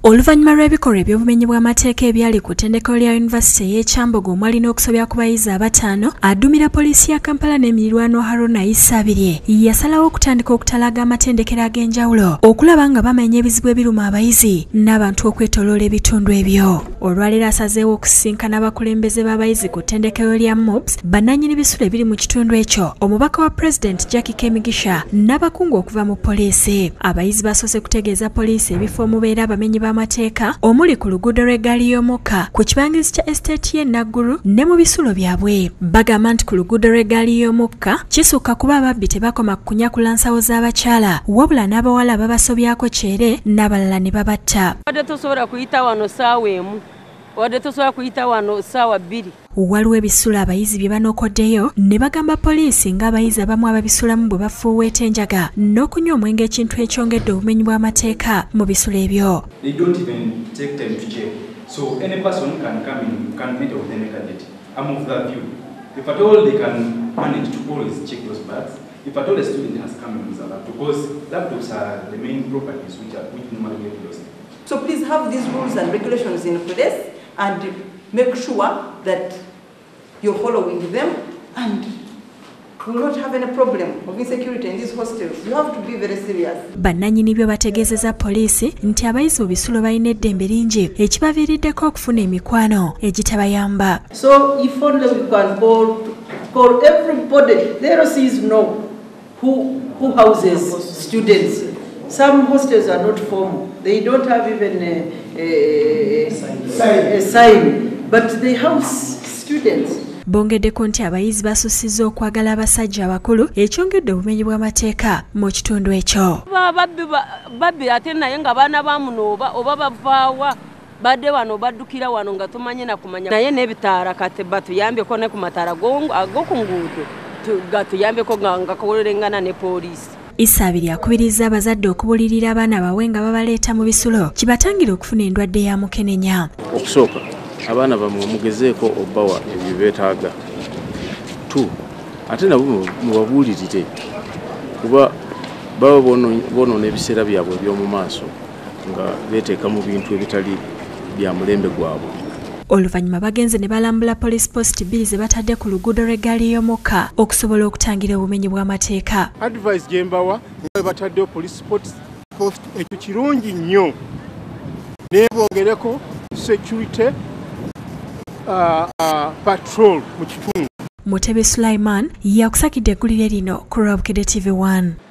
Oluvannyuma lw'ebikolwa eby'obumenyi bw'amateeka ebyali ku ttendekero lya Yunivasite y'e Kyambogo omwalina okusobya ku bayizi abataano, addumira poliisi ya Kampala n'emirirwano Haruna Issa Abirye yasalawo okutandika okutalaga amatendekero ag'enjawulo okulaba nga bamenya ebizibu ebiruma abayizi n'abantu okwetooloola ebitundu ebyo. Olwaleero asazeewo okusisinkana abakulembeze b'abayizi ku ttendekero lya MOBS, bannannyini bisulo ebiri mu kitundu ekyo, omubaka wa Pulezidenti Jackie Kemigisha n'abakungu okuva mu poliisi. Abayizi basoose kutegeeza poliisi ebifo omubeera abamenyi amateeka omuli ku luguudo lw'eggaali y'omukka ku kibangirizi kya estate y'e Naggulu ne mu bisulo byabwe. Bagamba nti ku luguudo lw'eggaali y'omukka kisukka kuba ababbi tebakoma kunyakula nsawo z'abakyala wabula n'abawala babasobyako kyere n'abalala ne babatta. Wadde tosobola kuyita wano ssaawa emu, wadde tosobola kuyita wano ssaawa bbiri. Waliwo ebisulo abayizi bye banookoddeyo ne bagamba poliisi ng'abayizi abamu ababisulamu bwe bafuuweeta enjaga n'okunywa omwenge ekintu ekyongedde obumenyi bw'amateeka mu bisulo ebyo. They don't even take time to check. So any person can come in, can meet with any candidate. I'm of that view. If at all they can manage to always check those bags, if at all a student has come in with a laptop, because laptops are the main properties which normally get lost. So please have these rules and regulations in place and make sure that you're following them and will not have any problem of insecurity in these hostels. You have to be very serious. Bannannyini byo bategeezezza poliisi nti abayizi mu bisulo balina eddembe lingi ekibaviiriddeko okufuna emikwano egitabayamba. So if only we can call everybody, the LCs know who houses students. Some hostels are not formal. They don't have even a sign, but they house students. Bongeddeko nti abayizi basussizza okwagala abasajja abakulu ekyongedde obumenyi bw'amateeka mu kitundu ekyo. Babbi ate naye nga baana bamunooba oba bavaawa badde wano baddukira wano nga tumanye na kumanya naye n'ebitaala kati batuyambeko ne ku mataala ag'oku nguudo gatuyambeko nga kawolerengana ne poliisi. Issa Abirye akubirizza abazadde okubulirira abaana baabwe nga babaleeta mu bisulo kibatangira okufuna endwadde ya mukenenya. Okusooka abaana bamwe mugezeeko obbawa ebyo beetaaga. Ate nabo mubabuulirire kuba baba bonoona ebiseera byabwe eby'omu maaso nga beeteeka mu bintu ebitali bya mulembe gwabwe. Oluvannyuma bagenze ne balambula police post bbiri ze batadde ku luguudo lw'eggaali y'omukka okusobola okutangira obumenyi bw'amateeka. Advice gye mbawa nga bataddeyo police post ekyo kirungi nnyo neebogereko security patrol mu kitundu. Mutebi Sulaiman yakusakidde eggulire lino ku Rabukede TV1.